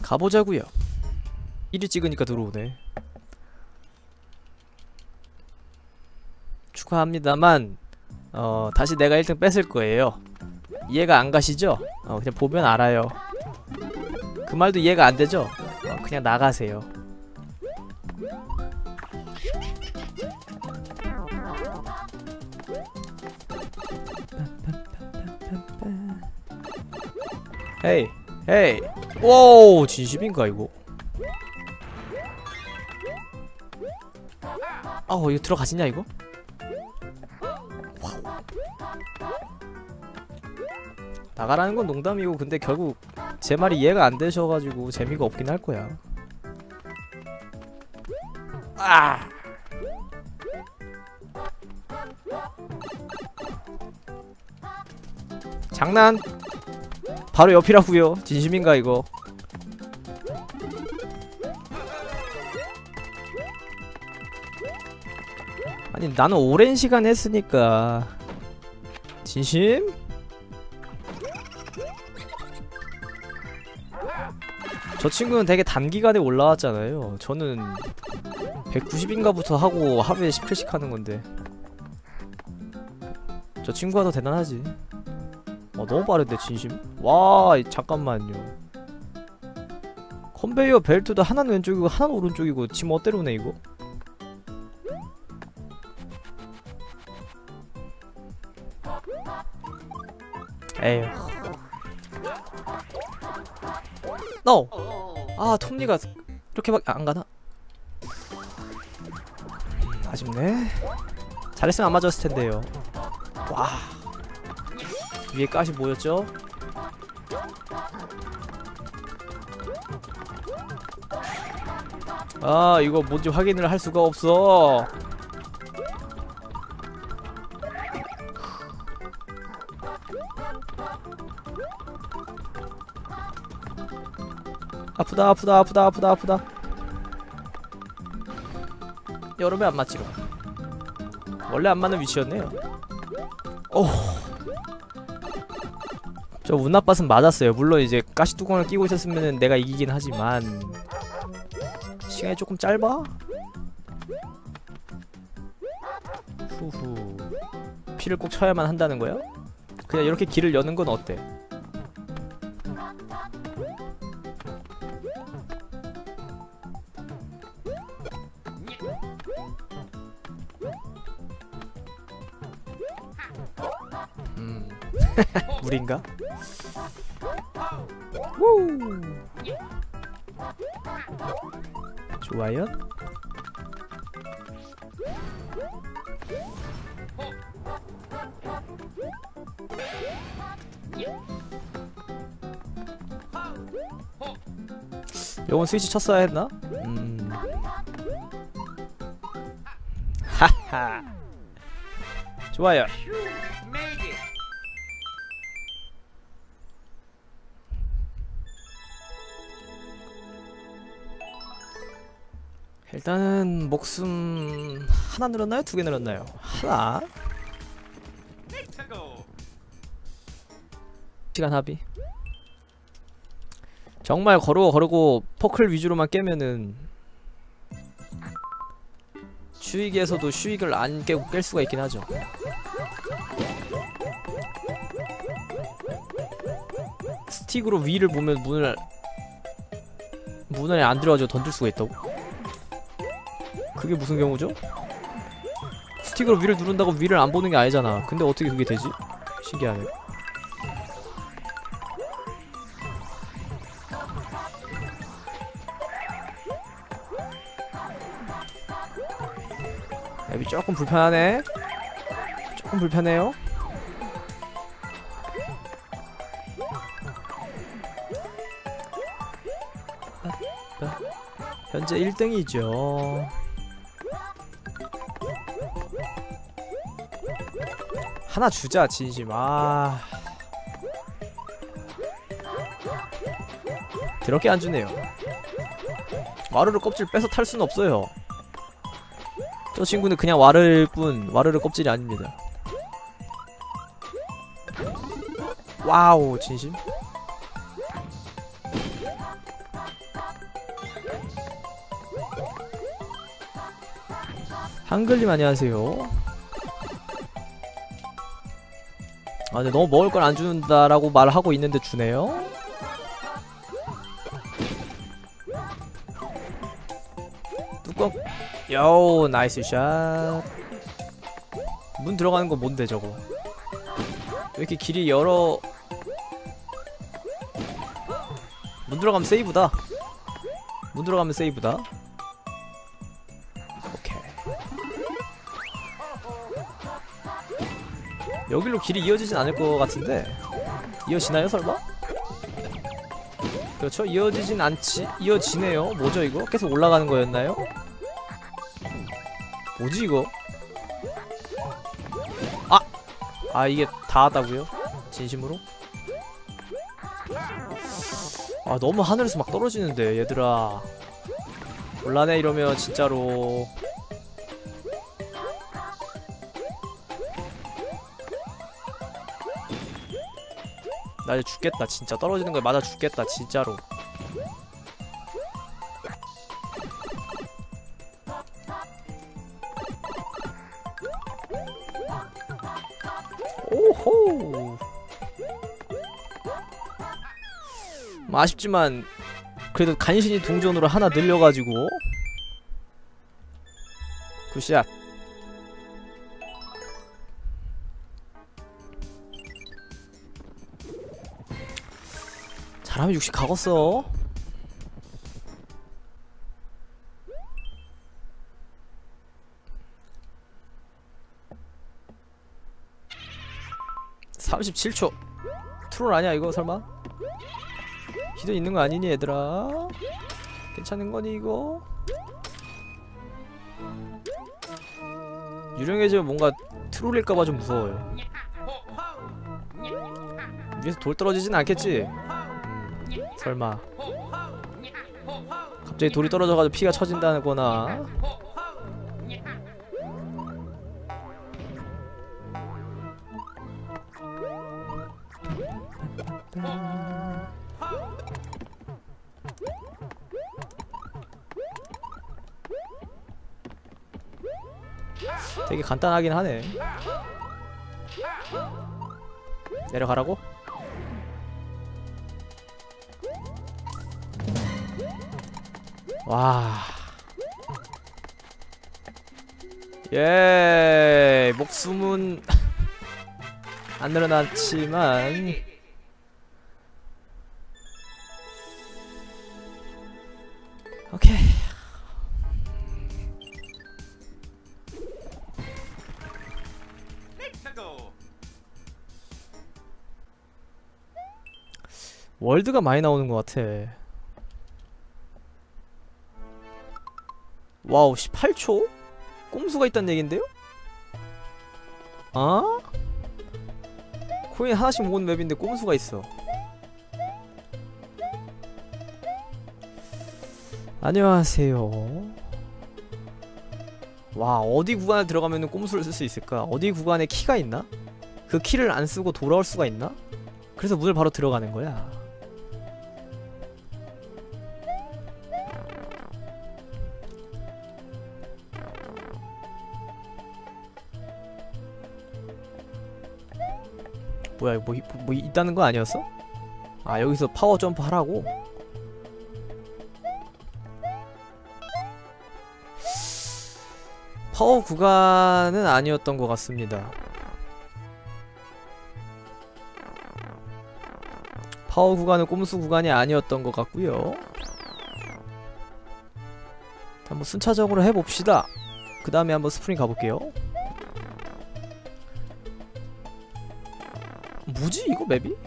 가보자구요. 1위 찍으니까 들어오네. 축하합니다만 다시 내가 1등 뺏을 거예요. 이해가 안 가시죠? 그냥 보면 알아요. 그 말도 이해가 안 되죠? 그냥 나가세요. 헤이 헤이. 오우, 진심인가 이거? 이거 들어가시냐 이거? 나가라는 건 농담이고, 근데 결국 제 말이 이해가 안 되셔가지고 재미가 없긴 할 거야. 장난? 바로 옆이라고요. 진심인가 이거? 아니 나는 오랜 시간 했으니까. 진심? 저 친구는 되게 단기간에 올라왔잖아요. 저는 190인가부터 하고 하루에 10회씩 하는 건데. 저 친구가 더 대단하지. 너무 빠른데 진심? 와, 잠깐만요. 컨베이어 벨트도 하나는 왼쪽이고 하나는 오른쪽이고 지금 어때로네 이거? 에휴. NO! 톱니가 이렇게밖에 안가나? 아쉽네. 잘했으면 안 맞았을 텐데요. 와. 위에 가시 뭐였죠? 이거 뭔지 확인을 할 수가 없어. 아프다. 여름에 안 맞지롱. 원래 안 맞는 위치였네요. 저 운 나빴으면 맞았어요. 물론 이제 가시뚜껑을 끼고 있었으면 내가 이기긴 하지만 시간이 조금 짧아? 후후. 피를 꼭 쳐야만 한다는 거야? 그냥 이렇게 길을 여는 건 어때? 물인가? 우! 좋아요? 요건 스위치 쳤어야 했나? 하하. 좋아요. 일단은 목숨 하나 늘었나요? 두 개 늘었나요? 하나. 시간 합의. 정말 거르고 퍼클 위주로만 깨면은 슈익에서도 슈익을 안 깨고 깰 수가 있긴 하죠. 스틱으로 위를 보면 문을 안 들어가지고 던질 수가 있다고? 그게 무슨 경우죠? 스틱으로 위를 누른다고 위를 안 보는 게 아니잖아. 근데 어떻게 그게 되지? 신기하네. 앱이 조금 불편하네. 조금 불편해요. 현재 1등이죠. 하나 주자 진심. 더럽게 안 주네요. 와르르 껍질 빼서 탈 수는 없어요. 저 친구는 그냥 와르르 뿐, 와르르 껍질이 아닙니다. 와우, 진심? 한글님 안녕하세요. 아 근데 너무 먹을 걸 안 준다라고 말하고 있는데 주네요. 뚜껑. 요 나이스 샷. 문 들어가는 거 뭔데 저거? 왜 이렇게 길이 열어? 문 들어가면 세이브다. 문 들어가면 세이브다. 오케이. 여기로 길이 이어지진 않을 것 같은데 이어지나요 설마? 그렇죠. 이어지진 않지. 이어지네요. 뭐죠 이거? 계속 올라가는 거였나요? 뭐지 이거? 아 이게 다 하다고요? 진심으로? 아 너무 하늘에서 막 떨어지는데 얘들아 곤란해 이러면 진짜로. 나 이제 죽겠다 진짜. 떨어지는 거에 맞아 죽겠다 진짜로. 오호. 아쉽지만 그래도 간신히 동전으로 하나 늘려가지고 굿샷. 잘하면 60 가겠어. (37초) 트롤 아니야 이거 설마? 히든 있는 거 아니니 얘들아? 괜찮은 거니 이거? 유령해지면 뭔가 트롤일까봐 좀 무서워요. 위에서 돌 떨어지진 않겠지? 설마 갑자기 돌이 떨어져가지고 피가 처진다거나. 되게 간단하긴 하네. 내려가라고? 와. 예. 목숨은 안 늘어났지만 오케이. 월드가 많이 나오는 것 같아. 와우 18초? 꼼수가 있다는 얘긴데요? 아? 코인 하나씩 모으는 맵인데 꼼수가 있어. 안녕하세요. 와 어디 구간에 들어가면은 꼼수를 쓸 수 있을까? 어디 구간에 키가 있나? 그 키를 안 쓰고 돌아올 수가 있나? 그래서 문을 바로 들어가는 거야. 뭐야 뭐 있다는 거 아니었어? 아 여기서 파워 점프 하라고? 파워 구간은 아니었던 것 같습니다. 파워 구간은 꼼수 구간이 아니었던 것 같고요. 한번 순차적으로 해봅시다. 그 다음에 한번 스프링 가볼게요. 뭐지 이거 맵이?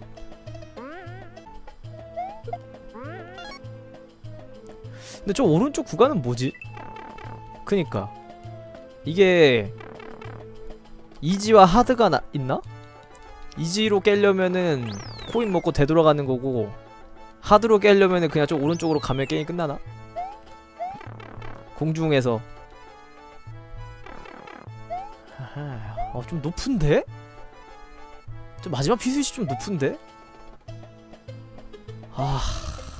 근데 저 오른쪽 구간은 뭐지? 그니까 이게 이지와 하드가 있나? 이지로 깨려면은 코인 먹고 되돌아가는 거고 하드로 깨려면은 그냥 좀 오른쪽으로 가면 게임이 끝나나? 공중에서. 좀 높은데? 좀 마지막 피스윗이 좀 높은데? 아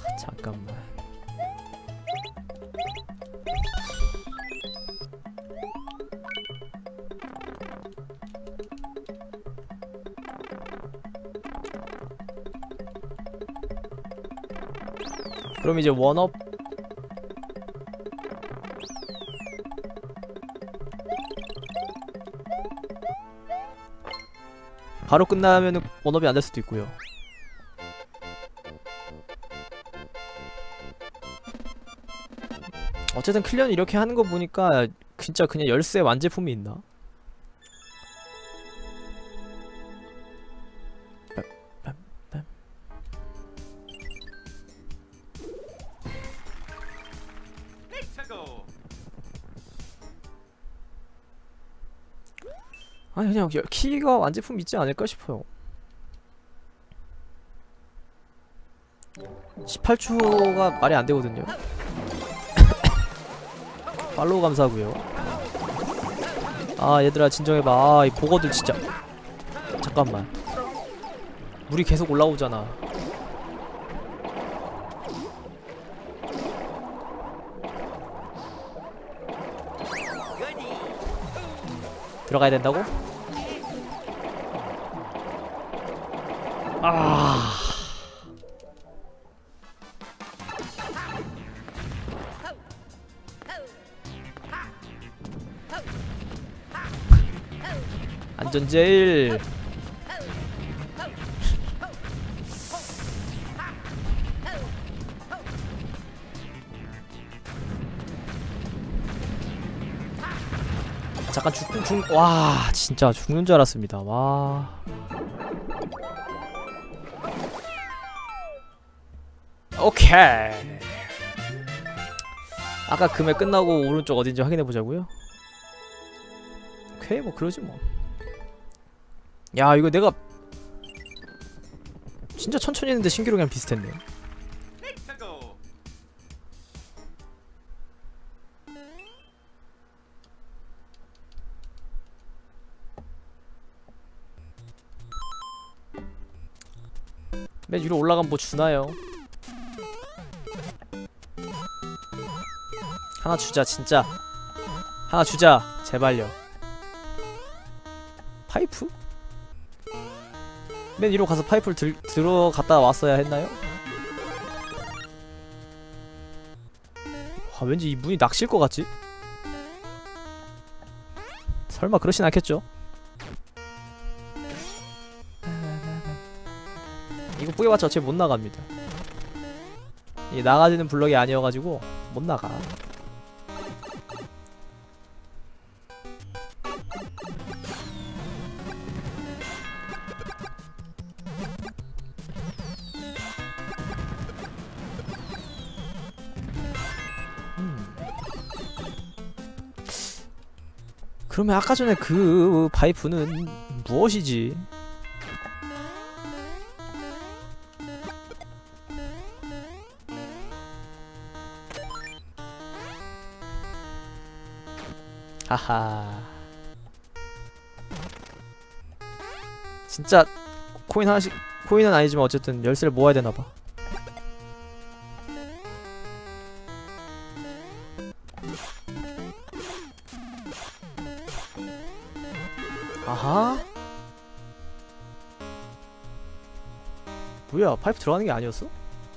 잠깐만. 그럼 이제 원업 바로 끝나면은 원업이 안 될 수도 있고요. 어쨌든 클리어는 이렇게 하는 거 보니까 진짜 그냥 열쇠 완제품이 있나? 아니 그냥 키가 완제품 있지 않을까 싶어요. 18초가 말이 안 되거든요. 팔로우 감사하고요. 아 얘들아 진정해봐. 아 이 보거들 진짜. 잠깐만. 물이 계속 올라오잖아. 들어가야 된다고? 아. 안전 제일. 잠깐 와 진짜 죽는 줄 알았습니다. 와. 오케이. 아까 금에 끝나고 오른쪽 어딘지 확인해 보자고요. 오케이 뭐 그러지 뭐. 야 이거 내가 진짜 천천히 했는데 신기록이랑 비슷했네. 맨 위로 올라가면 뭐 주나요? 하나 주자 진짜. 하나 주자 제발요. 파이프? 맨 위로 가서 파이프를 들어갔다 왔어야 했나요? 와 왠지 이 문이 낚실 것 같지? 설마 그러진 않겠죠? 이거 뿌려봤자 어차피 못 나갑니다. 이게 나가지는 블럭이 아니어가지고 못 나가. 그러면 아까 전에 그 파이프는 무엇이지? 하하. 진짜 코인 하나씩, 코인은 아니지만 어쨌든 열쇠를 모아야 되나봐. 아하. 뭐야, 파이프 들어가는 게 아니었어?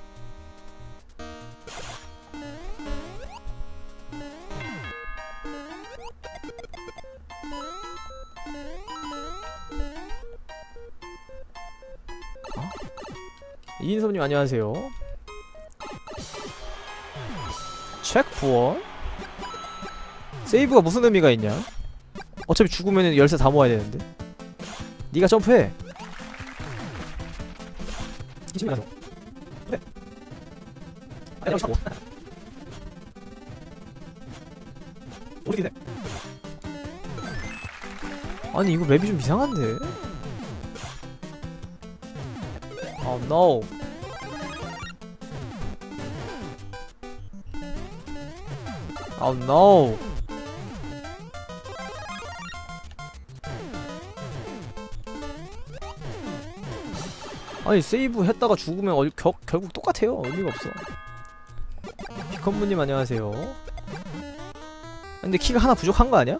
이인섭님 안녕하세요. 체크 부원? 세이브가 무슨 의미가 있냐? 어차피 죽으면 열쇠 다 모아야 되는데. 니가 점프해. 그래. 아니 이거 맵이 좀 이상한데? Oh no. Oh no. 아니 세이브 했다가 죽으면 결국 똑같아요. 의미가 없어. 비컨무님 안녕하세요. 근데 키가 하나 부족한 거 아니야?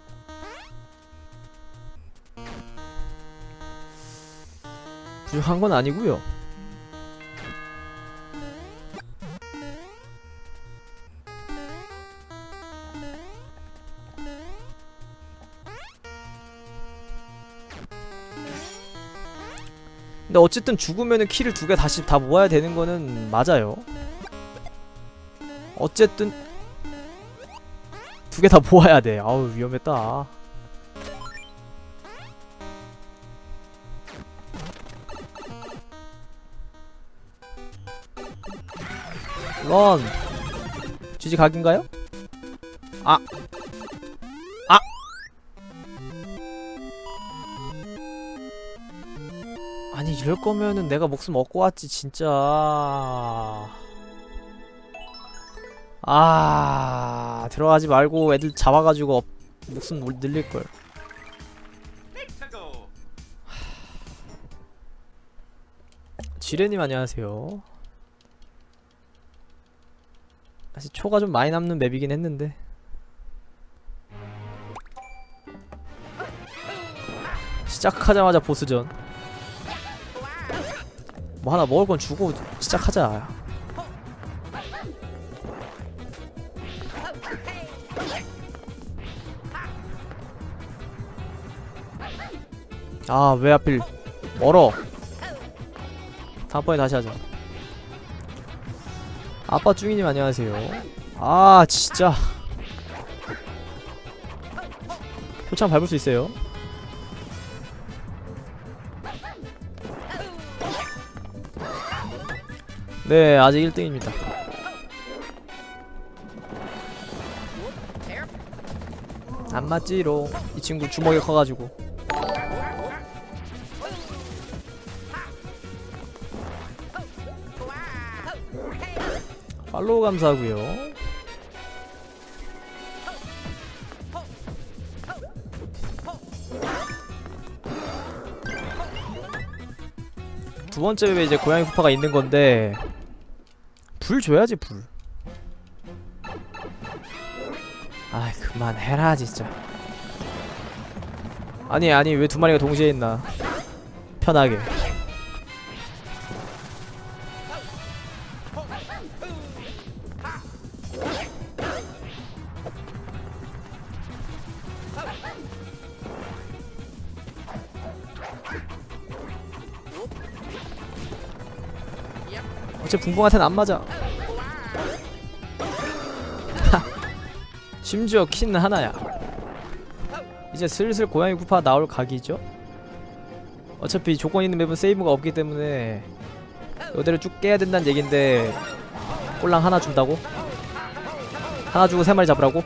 부족한 건 아니고요. 근데 어쨌든 죽으면은 키를 2개 다시 다 모아야 되는 거는 맞아요. 어쨌든 2개 다 모아야 돼. 아우 위험했다. 런 GG 각인가요? 아! 아! 아니 이럴 거면은 내가 목숨 얻고 왔지 진짜. 아 들어가지 말고 애들 잡아가지고 목숨 늘릴걸. 지레님 안녕하세요. 사실 초가 좀 많이 남는 맵이긴 했는데 시작하자마자 보스전. 뭐 하나 먹을 건 주고 시작하자. 아 왜 하필 멀어. 다음번에 다시 하자. 아빠 쭈이님 안녕하세요. 아 진짜 표창 밟을 수 있어요. 네 아직 1등입니다. 안 맞지롱. 이 친구 주먹이 커가지고. 팔로우 감사하고요. 두 번째 웹에 이제 고양이 쿠파가 있는 건데 불 줘야지 불. 아이 그만해라 진짜. 아니 왜 두 마리가 동시에 있나. 편하게. 어째 붕붕한테는 안 맞아. 심지어 키는 하나야. 이제 슬슬 고양이 구파 나올 각이죠? 어차피 조건 있는 맵은 세이브가 없기 때문에 이대로 쭉 깨야 된다는 얘긴데 꼴랑 하나 준다고? 하나 주고 3마리 잡으라고?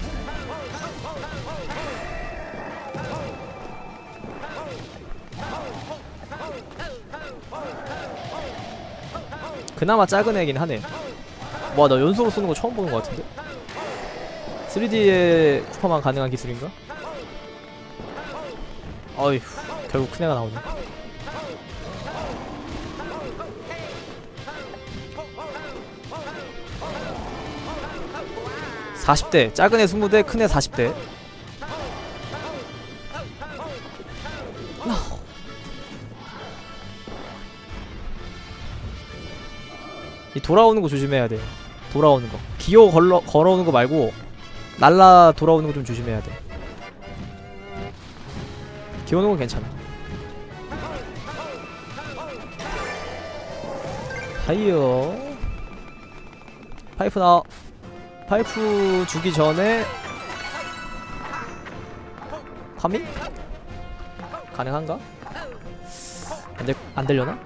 그나마 작은 애긴 하네. 와 나 연속으로 쏘는 거 처음 보는 거 같은데? 3D에 쿠파만 가능한 기술인가? 어휴 결국 큰 애가 나오네. (40대) 작은 애 20대 큰 애 40대. 이 돌아오는 거 조심해야 돼. 돌아오는 거 기어 걸어오는 거 말고 날라 돌아오는 거 좀 조심해야 돼. 기어오는 건 괜찮아. 하이요. 파이프 나와. 파이프 주기 전에 파밍? 가능한가? 안 되려나?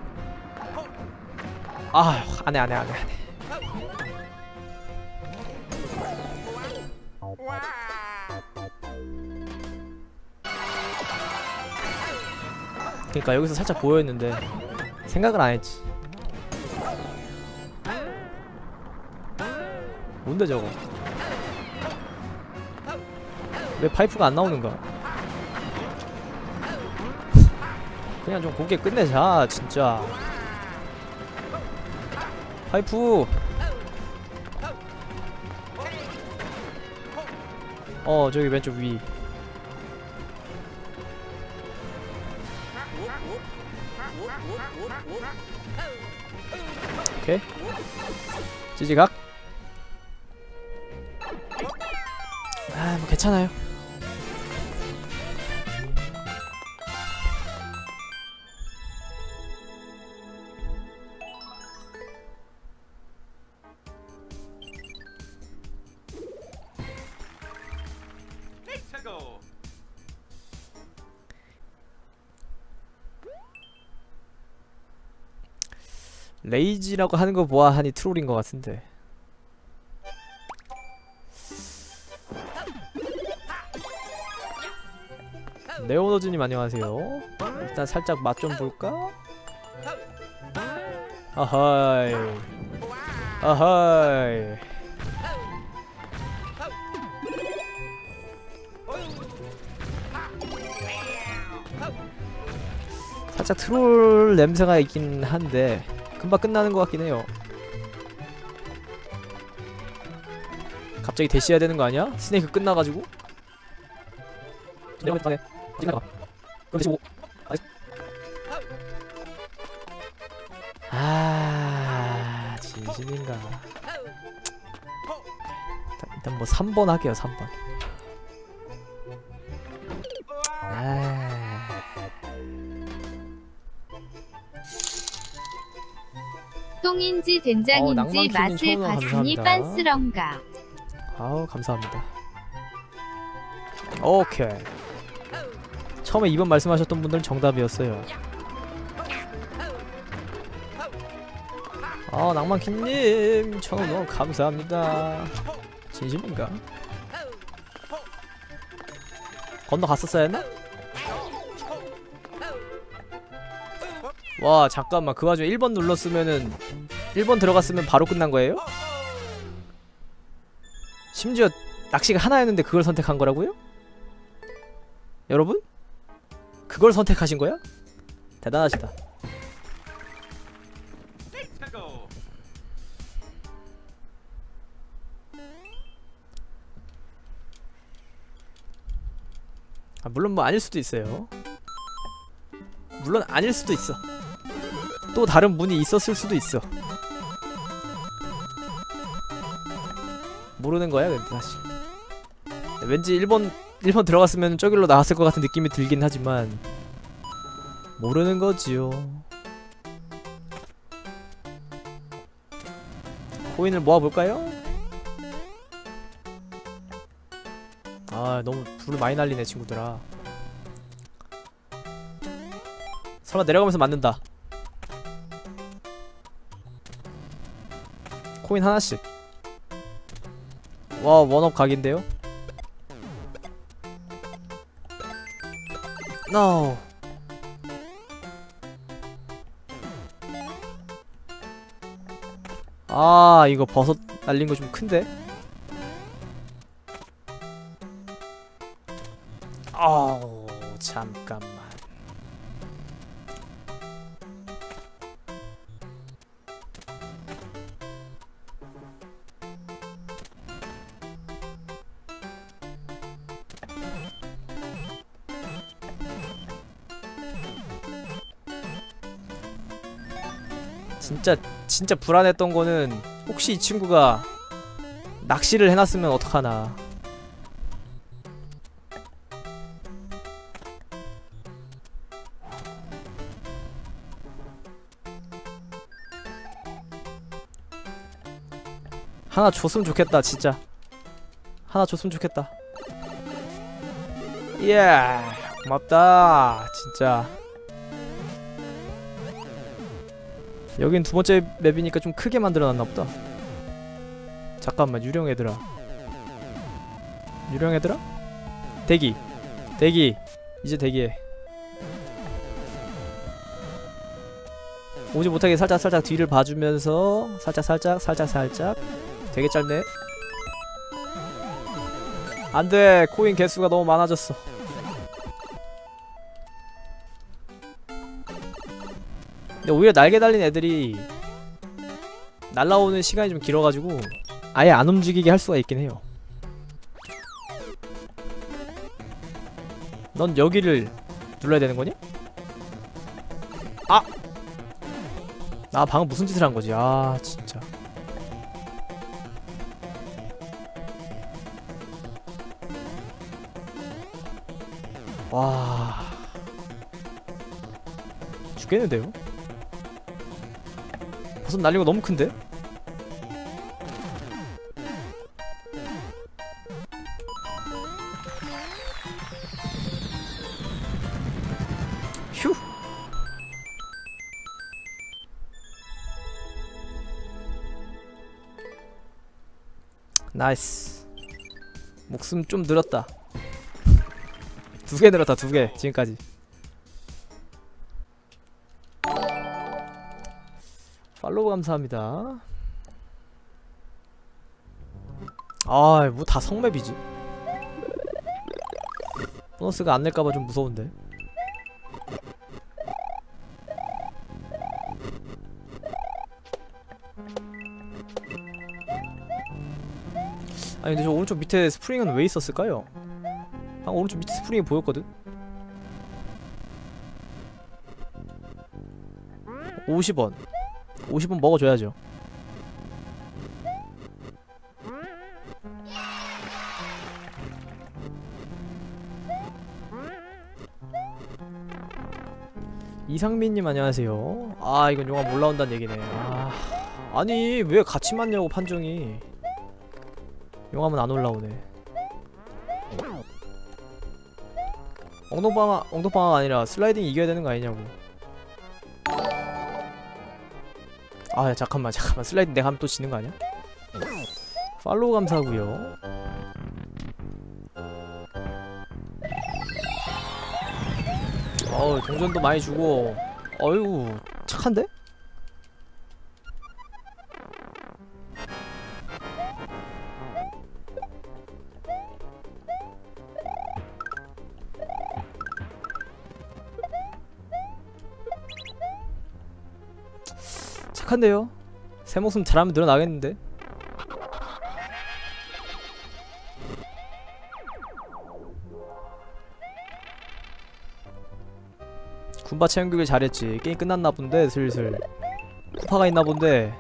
아휴 안해. 그니까 여기서 살짝 보여있는데 생각을 안했지. 뭔데 저거. 왜 파이프가 안 나오는가. 그냥 좀 곱게 끝내자 진짜. 파이프. 저기 왼쪽 위. 오케이 찌지각. 아 뭐 괜찮아요. 레이지라고 하는 거 보아하니 트롤인 것 같은데. 네오너즈님 안녕하세요. 일단 살짝 맛 좀 볼까? 아하이 아하이. 살짝 트롤 냄새가 있긴 한데 금방 끝나는 것 같긴 해요. 갑자기 대시해야 되는 거 아니야? 스네이크 끝나가지고? 아, 진심인가? 일단 뭐 3번 할게요. 3번. 똥인지 된장인지 맛을 봤으니 빤스런가. 아우 감사합니다. 오케이. 처음에 2번 말씀하셨던 분들은 정답이었어요. 아 낭만키님 1000원 너무 감사합니다. 진심인가? 건너갔었어야 했나? 와 잠깐만, 그 와중에 1번 눌렀으면은 1번 들어갔으면 바로 끝난 거예요? 심지어 낚시가 하나였는데 그걸 선택한 거라고요? 여러분? 그걸 선택하신 거야? 대단하시다. 아, 물론 뭐 아닐 수도 있어요. 물론 아닐 수도 있어. 또 다른 문이 있었을 수도 있어. 모르는 거야 근데 사실. 왠지 1번 들어갔으면 저길로 나왔을 것 같은 느낌이 들긴 하지만 모르는 거지요. 코인을 모아볼까요? 아 너무 불을 많이 날리네 친구들아. 설마 내려가면서 맞는다. 코인 하나씩. 와 원업 각인데요? NO. 아 이거 버섯 날린 거 좀 큰데? 아우 잠깐만. 진짜 불안했던 거는 혹시 이 친구가 낚시를 해놨으면 어떡하나. 하나 줬으면 좋겠다 진짜. 하나 줬으면 좋겠다. 예 고맙다 진짜. 여긴 두 번째 맵이니까 좀 크게 만들어놨나 보다. 잠깐만 유령 얘들아. 유령 얘들아? 대기 이제 대기해. 오지 못하게 살짝 뒤를 봐주면서 살짝 되게 짧네. 안돼 코인 개수가 너무 많아졌어. 근데 오히려 날개 달린 애들이 날라오는 시간이 좀 길어가지고 아예 안 움직이게 할 수가 있긴 해요. 넌 여기를 눌러야 되는 거냐? 아! 나 방금 무슨 짓을 한 거지? 아 진짜. 와 죽겠는데요? 버섯 날린 거 너무 큰데? 휴! 나이스. 목숨 좀 늘었다. 2개 늘었다 2개 지금까지. 팔로우 감사합니다. 아, 뭐 다 성맵이지. 보너스가 안 낼까봐 좀 무서운데. 아니 근데 저 오른쪽 밑에 스프링은 왜 있었을까요? 방금 오른쪽 밑에 스프링이 보였거든? 50원 50원 먹어줘야죠. 이상민님 안녕하세요. 아 이건 용암 올라온다는 얘기네. 아니 왜 같이 맞냐고 판정이. 용암은 안 올라오네. 엉덩방아가 아니라 슬라이딩 이겨야 되는 거 아니냐고. 아 야, 잠깐만 슬라이딩 내가 하면 또 지는 거 아니야? 팔로우 감사하고요. 동전도 많이 주고. 어휴 착한데? 착한데요? 새 목숨 잘하면 늘어나겠는데? 군바 체험교육을 잘했지. 게임 끝났나 본데 슬슬 쿠파가 있나 본데.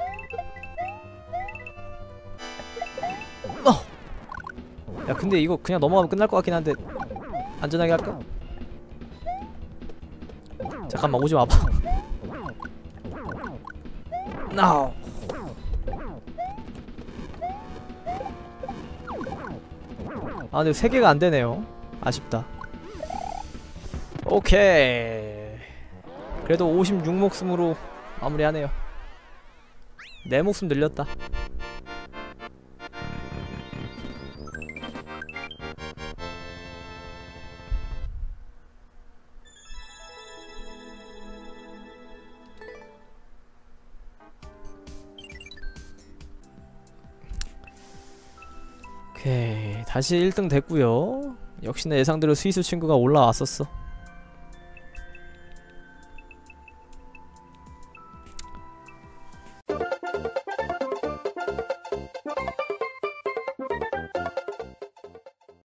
야 근데 이거 그냥 넘어가면 끝날 것 같긴 한데 안전하게 할까? 잠깐만 오지 마봐. No. 아 근데 3개가 안 되네요. 아쉽다. 오케이. 그래도 56목숨으로 마무리하네요. 4목숨 늘렸다. 오케이 다시 1등 됐구요. 역시나 예상대로 스위스 친구가 올라왔었어.